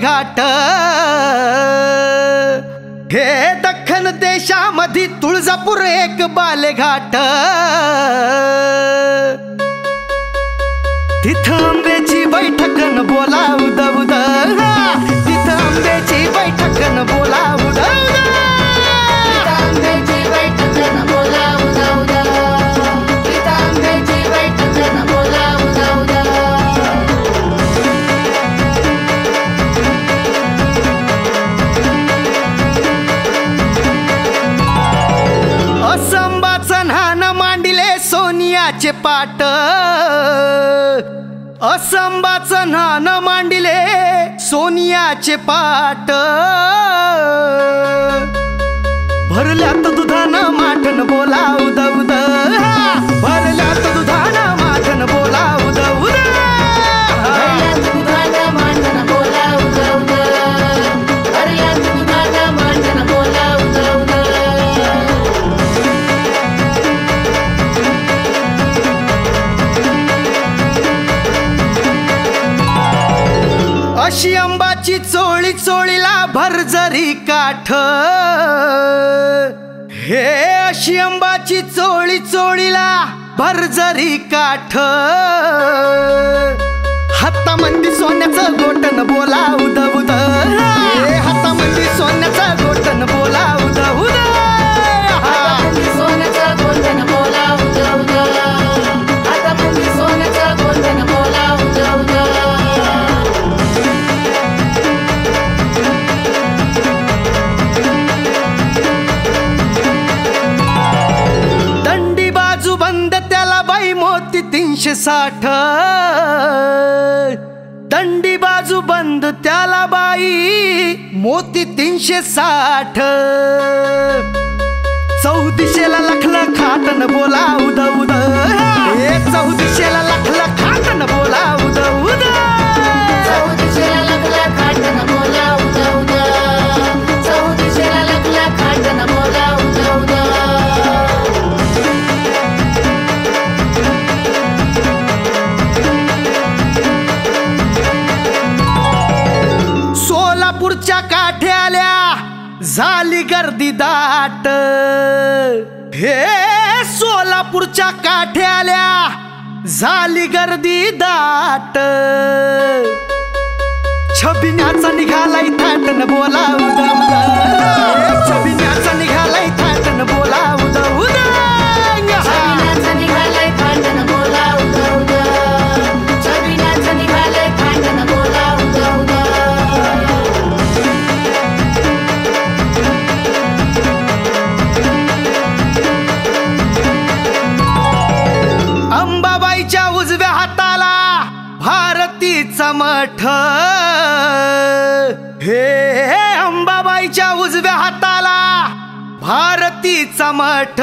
बालेघाट हे दख्खन देशामध्ये तुळजापूर एक बालेघाट तिथं आंब्याची बैठकन बोला उद उद तिथं आंब्याची बैठकन बोला उद असंबाचं न्हान मांडिले सोनियाचे पाट असंबाचं न्हान मांडिले सोनियाचे पाट भरल्यात दुधानं माठन बोला उद उद भरल्यात दुधानं माठन बोला उद उद अशी अंबाची चोळी चोळीला भरजरी काठ हे अशी अंबाची चोळी चोळीला भरजरी काठ हातामंदी सोन्याचं गोटन बोला उद उद हातामंदी सोन्याचं गोटन बोला उद उद सोन्याचं गोटन बोला उद उद हातामंदी सोन्याचं गोटन बोला उद उद बंद त्याला बाई मोती 360 दंडी बाजू बंद त्याला बाई मोती 360 चौदिशेला लखला खाटन बोला उद उद चौदिशेला लखला खाटन बोला उद उद चौदिशेला लखला खाटन बोला उद उद चौदिशेला लखला खाटन बोला उद उद सोलापूरच्या काठे आल्या झाली गर्दी दाट हे सोलापूरच्या काठे आल्या झाली गर्दी दाट छबिन्याचा निघालाय थाटन बोला उद उद छबिन्याचा निघालाय थाटन बोला उद उद छबिन्याचा निघालाय थाटन बोला उद उद छबिन्याचा निघालाय थाटन बोला उद उद अंबाबाईच्या उजव्या हाताला भारतीचा मठ हे अंबाबाईच्या उजव्या हाताला भारतीचा मठ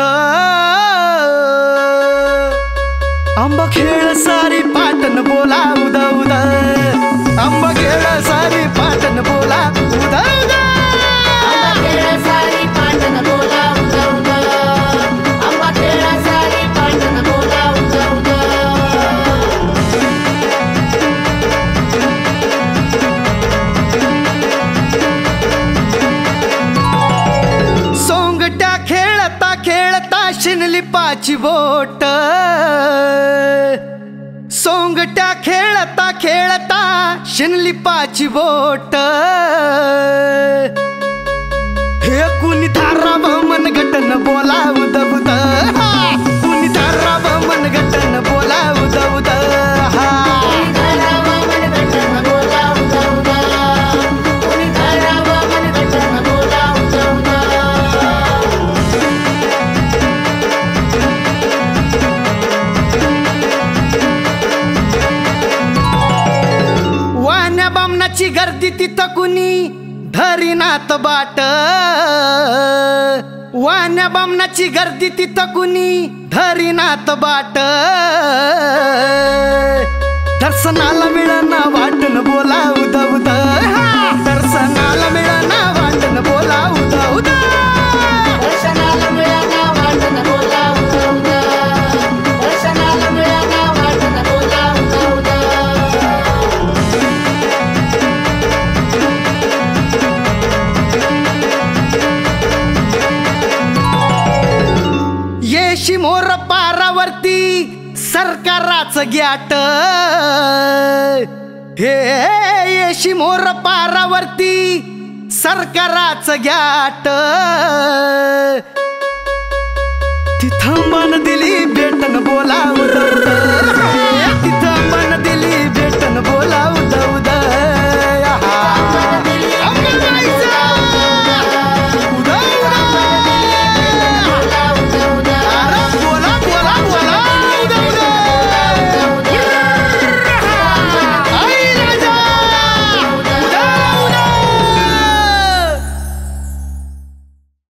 अंबा खेळ सारी पाटन बोला उद उद अंबा खेळ सारी पाटन बोला उद उद अंबा खेळ सारी पाटन बोला उद उद अंबा खेळ सारी पाटन बोला उद उद सोंगट्या खेळता खेळता शिनली पाची बोट सोंगट्या खेळता खेळता शिनली पाची बोट हे कुणी धाराव मनगटन बोला उद उद कुणी धाराव मनगटन बोला उद उद बामनाची गर्दी तिथं कुणी धरीनात बाट वाण्या बामनाची गर्दी तिथं कुणी धरीनात बाट दर्शनाला मिळना वाटन बोला उद उद दर्शनाला मिळना वाटन बोला उद उद दर्शनाला मिळना वाटन बोला उद उद दर्शनाला मिळना वाटन बोला उद उद सरकाराचं ग्याट हे येशी मोर पारावरती सरकाराचं ग्याट तिथं मन दिली बेटन बोला उद